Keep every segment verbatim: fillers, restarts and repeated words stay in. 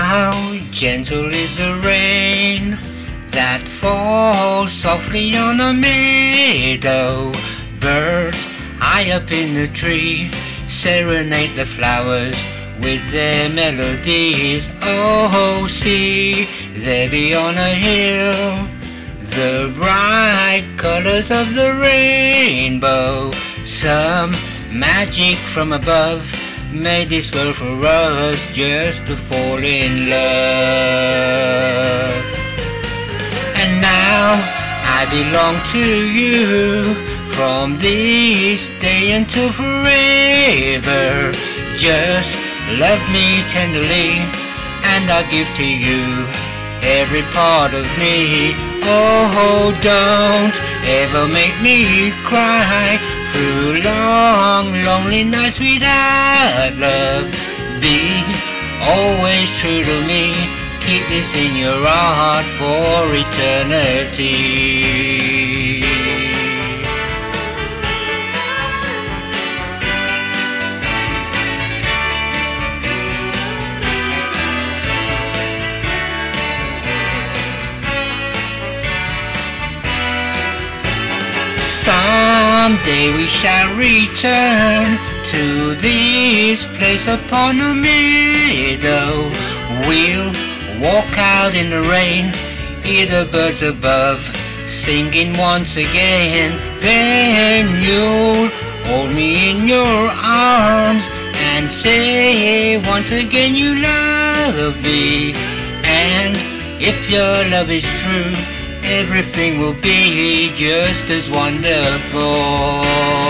How gentle is the rain that falls softly on a meadow. Birds high up in the tree serenade the flowers with their melodies. Oh, see there beyond a hill the bright colors of the rainbow. Some magic from above made this world for us just to fall in love. And now I belong to you from this day until forever. Just love me tenderly and I'll give to you every part of me. Oh, don't ever make me cry through long, lonely nights without love. Be always true to me. Keep this in your heart for eternity. Someday we shall return to this place upon the meadow. We'll walk out in the rain, hear the birds above singing once again. Then you'll hold me in your arms and say once again you love me. And if your love is true, everything will be just as wonderful.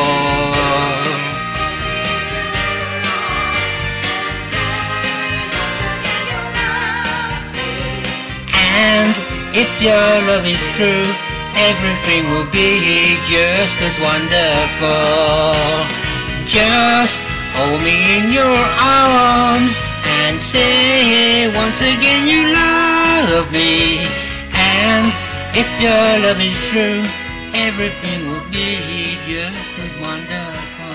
And if your love is true, everything will be just as wonderful. Just hold me in your arms and say once again you love me. And if your love is true, everything will be just as wonderful.